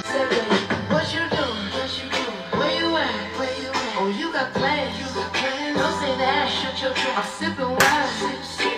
Say, baby, what you doing? Where you at? Oh, you got plans. Don't say that. I'm sipping wine.